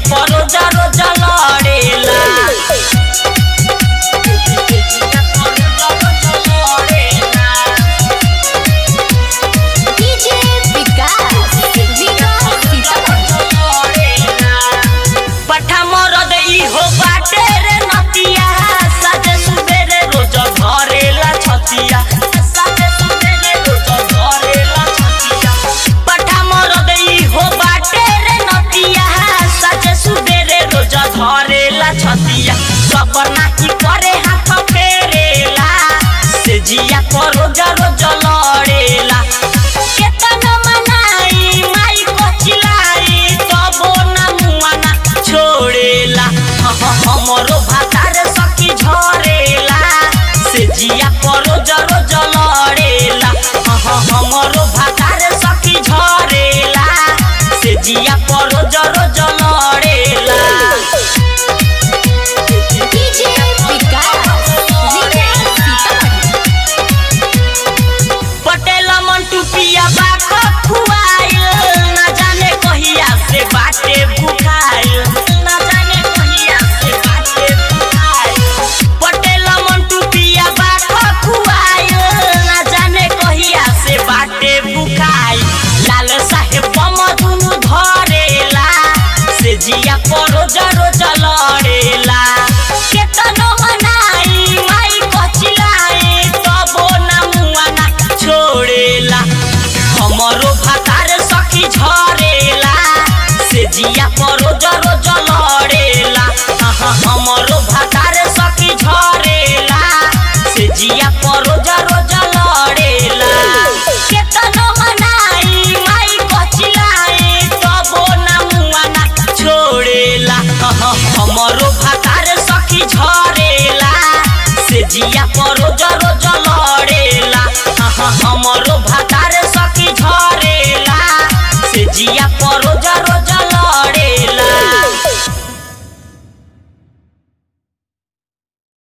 पर रोज रोज लड़ेला छतिया सबर नाही करे हाथ फेरेला से जिया पर रोज रोज लड़ेला केतन मनाई माई को चिल्लाई तबो ना मुआ ना छोड़ेला हमरो भातार सखी झरेला से जिया पर रोज रोज लड़ेला हमरो भातार सखी झरेला से जिया पर रोज रोज लड़ेला जिया पर रोज रोज लड़ेला केतनो मनाई माई को चिल्लाई तबो ना मुआ ना छोड़ेला हमरो भातार सखी झरेला से जिया पर रोज रोज लड़ेला हमरो भातार सखी झरेला से जिया पर रोज